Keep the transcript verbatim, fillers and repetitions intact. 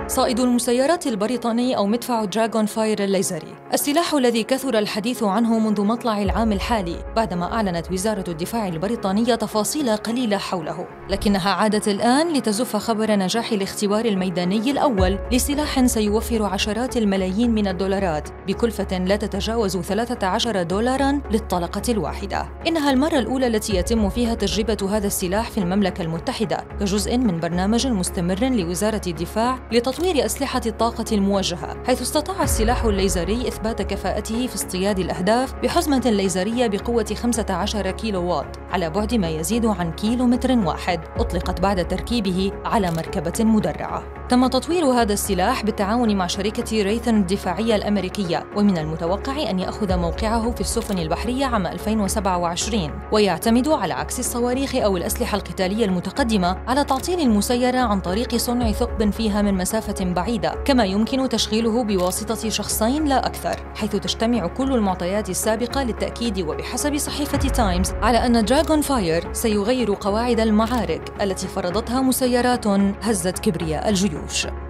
صائد المسيرات البريطاني أو مدفع دراغون فاير الليزري، السلاح الذي كثر الحديث عنه منذ مطلع العام الحالي بعدما أعلنت وزارة الدفاع البريطانية تفاصيل قليلة حوله، لكنها عادت الآن لتزف خبر نجاح الاختبار الميداني الأول لسلاح سيوفر عشرات الملايين من الدولارات بكلفة لا تتجاوز ثلاثة عشر دولارا للطلقة الواحدة. إنها المرة الأولى التي يتم فيها تجربة هذا السلاح في المملكة المتحدة كجزء من برنامج مستمر لوزارة الدفاع لتطوير أسلحة الطاقة الموجهة، حيث استطاع السلاح الليزري إثبات كفاءته في اصطياد الأهداف بحزمة ليزرية بقوة خمسة عشر كيلو واط على بعد ما يزيد عن كيلومتر واحد، أطلقت بعد تركيبه على مركبة مدرعة. تم تطوير هذا السلاح بالتعاون مع شركة ريثن الدفاعية الأمريكية، ومن المتوقع أن يأخذ موقعه في السفن البحرية عام ألفين وسبعة وعشرين، ويعتمد على عكس الصواريخ أو الأسلحة القتالية المتقدمة على تعطيل المسيرة عن طريق صنع ثقب فيها من مسافة بعيدة، كما يمكن تشغيله بواسطة شخصين لا أكثر، حيث تجتمع كل المعطيات السابقة للتأكيد وبحسب صحيفة تايمز على أن دراغون فاير سيغير قواعد المعارك التي فرضتها مسيرات هزت كبرياء الجيوش.